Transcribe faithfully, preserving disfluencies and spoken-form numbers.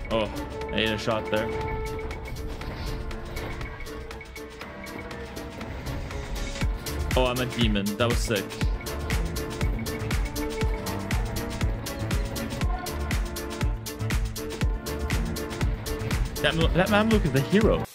Oh, I ate a shot there. Oh, I'm a demon. That was sick. That, that Mameluke is the hero.